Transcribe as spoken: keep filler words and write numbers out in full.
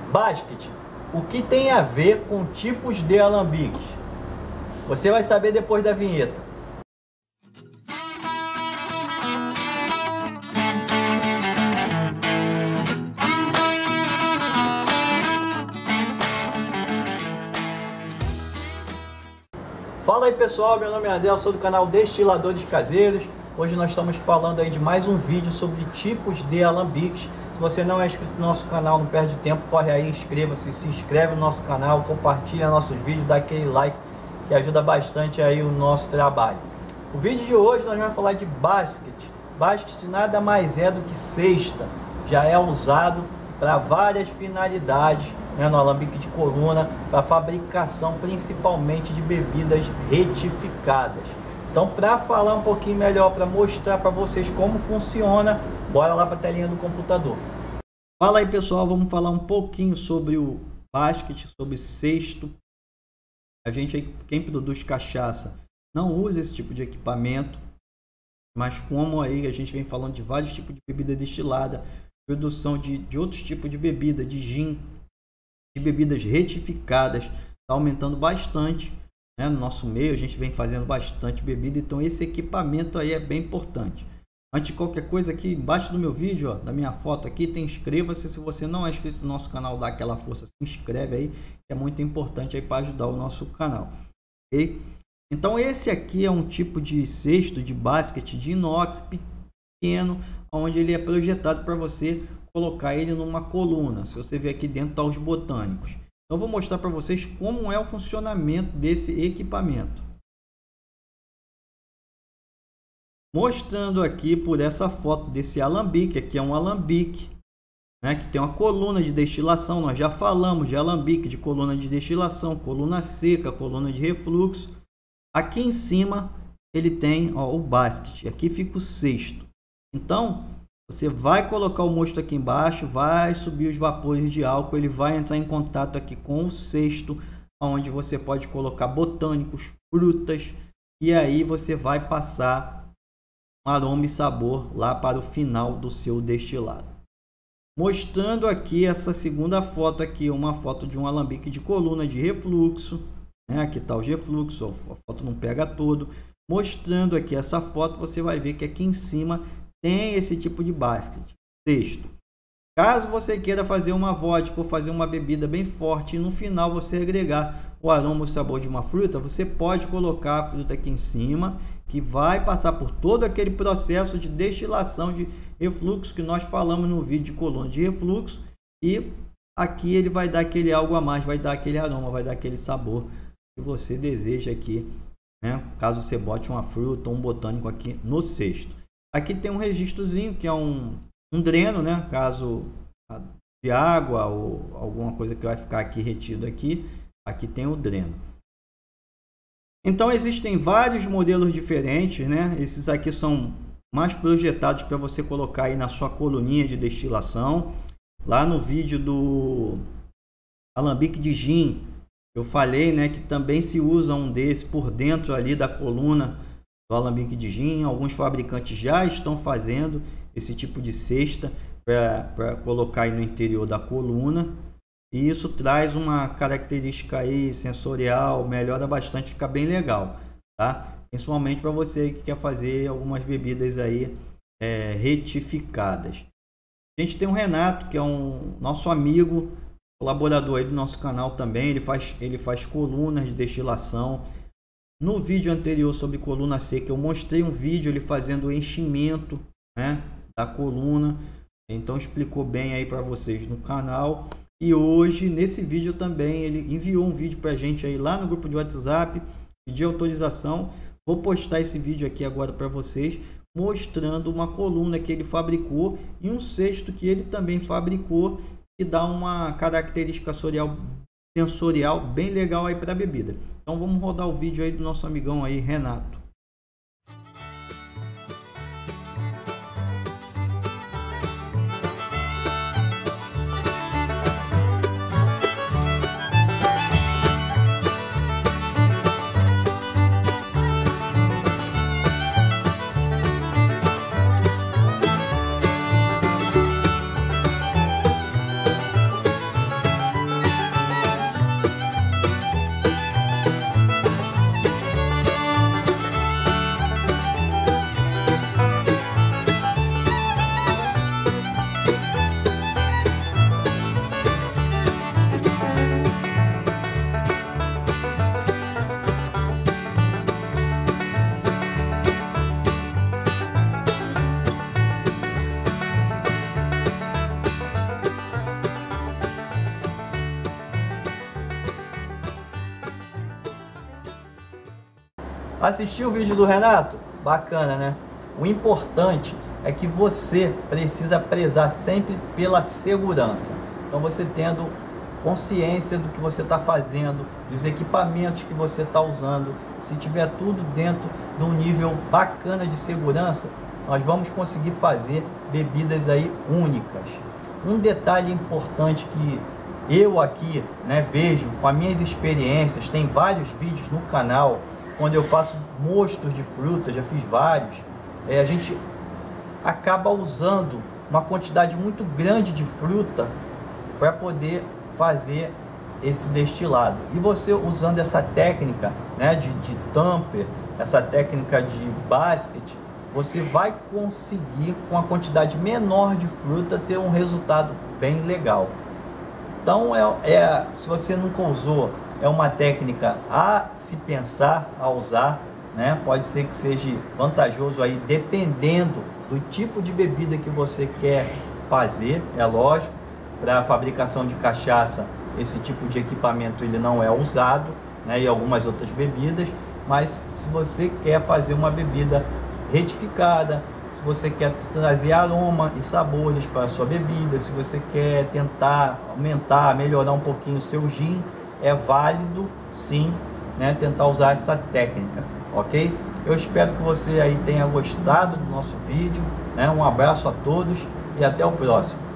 Basket, o que tem a ver com tipos de alambiques? Você vai saber depois da vinheta. Fala aí pessoal, meu nome é André, eu sou do canal Destiladores Caseiros. Hoje nós estamos falando aí de mais um vídeo sobre tipos de alambiques. Se você não é inscrito no nosso canal, não perde tempo, corre aí, inscreva-se, se inscreve no nosso canal, compartilha nossos vídeos, dá aquele like que ajuda bastante aí o nosso trabalho. O vídeo de hoje nós vamos falar de basket. Basket nada mais é do que cesta, já é usado para várias finalidades, né, no alambique de coluna, para fabricação principalmente de bebidas retificadas. Então, para falar um pouquinho melhor, para mostrar para vocês como funciona, bora lá para a telinha do computador. Fala aí pessoal, vamos falar um pouquinho sobre o basket, sobre cesto. A gente aí, quem produz cachaça, não usa esse tipo de equipamento, mas como aí a gente vem falando de vários tipos de bebida destilada, produção de, de outros tipos de bebida, de gin, de bebidas retificadas, está aumentando bastante, né? No nosso meio a gente vem fazendo bastante bebida, então esse equipamento aí é bem importante. Antes de qualquer coisa, aqui embaixo do meu vídeo, ó, da minha foto aqui, tem inscreva-se. Se você não é inscrito no nosso canal, dá aquela força, se inscreve aí, que é muito importante aí para ajudar o nosso canal, ok? Então esse aqui é um tipo de cesto de basquete de inox pequeno, onde ele é projetado para você colocar ele numa coluna. Se você ver aqui dentro tá os botânicos. Então vou mostrar para vocês como é o funcionamento desse equipamento. Mostrando aqui por essa foto desse alambique. Aqui é um alambique, né, que tem uma coluna de destilação. Nós já falamos de alambique, de coluna de destilação, coluna seca, coluna de refluxo. Aqui em cima ele tem, ó, o basket. Aqui fica o cesto. Então você vai colocar o mosto aqui embaixo, vai subir os vapores de álcool, ele vai entrar em contato aqui com o cesto, onde você pode colocar botânicos, frutas, e aí você vai passar um aroma e sabor lá para o final do seu destilado. Mostrando aqui essa segunda foto aqui, uma foto de um alambique de coluna de refluxo, né? Aqui está o refluxo, a foto não pega todo. Mostrando aqui essa foto, você vai ver que aqui em cima tem esse tipo de basket, cesto. Caso você queira fazer uma vodka ou fazer uma bebida bem forte e no final você agregar o aroma e o sabor de uma fruta, você pode colocar a fruta aqui em cima, que vai passar por todo aquele processo de destilação de refluxo que nós falamos no vídeo de coluna de refluxo, e aqui ele vai dar aquele algo a mais, vai dar aquele aroma, vai dar aquele sabor que você deseja aqui, né? Caso você bote uma fruta ou um botânico aqui no cesto. Aqui tem um registrozinho que é um, um dreno, né? Caso de água ou alguma coisa que vai ficar aqui retido aqui, aqui tem o dreno. Então existem vários modelos diferentes, né? Esses aqui são mais projetados para você colocar aí na sua coluninha de destilação. Lá no vídeo do alambique de gin, eu falei, né, que também se usa um desse por dentro ali da coluna do alambique de gin. Alguns fabricantes já estão fazendo esse tipo de cesta para colocar aí no interior da coluna, e isso traz uma característica aí sensorial, melhora bastante, fica bem legal, tá? Principalmente para você que quer fazer algumas bebidas aí é, retificadas. A gente tem o Renato, que é um nosso amigo, colaborador aí do nosso canal também. Ele faz, ele faz colunas de destilação. No vídeo anterior sobre coluna seca, eu mostrei um vídeo ele fazendo o enchimento, né, da coluna. Então explicou bem aí para vocês no canal. E hoje, nesse vídeo também, ele enviou um vídeo para a gente aí lá no grupo de WhatsApp, pedir autorização. Vou postar esse vídeo aqui agora para vocês, mostrando uma coluna que ele fabricou e um cesto que ele também fabricou, que dá uma característica sensorial, sensorial bem legal aí para a bebida. Então vamos rodar o vídeo aí do nosso amigão aí, Renato. Assistiu o vídeo do Renato? Bacana, né? O importante é que você precisa prezar sempre pela segurança. Então você tendo consciência do que você está fazendo, dos equipamentos que você está usando, se tiver tudo dentro de um nível bacana de segurança, nós vamos conseguir fazer bebidas aí únicas. Um detalhe importante que eu aqui, né, vejo com as minhas experiências, tem vários vídeos no canal, quando eu faço mostos de fruta, já fiz vários, é, a gente acaba usando uma quantidade muito grande de fruta para poder fazer esse destilado. E você usando essa técnica, né, de, de tamper, essa técnica de basket, você vai conseguir, com a quantidade menor de fruta, ter um resultado bem legal. Então, é, é, se você nunca usou, é uma técnica a se pensar, a usar, né? Pode ser que seja vantajoso aí, dependendo do tipo de bebida que você quer fazer, é lógico. Para a fabricação de cachaça, esse tipo de equipamento ele não é usado, né? E algumas outras bebidas, mas se você quer fazer uma bebida retificada, se você quer trazer aroma e sabores para a sua bebida, se você quer tentar aumentar, melhorar um pouquinho o seu gin, é válido sim, né, tentar usar essa técnica, ok? Eu espero que você aí tenha gostado do nosso vídeo, né? Um abraço a todos e até o próximo.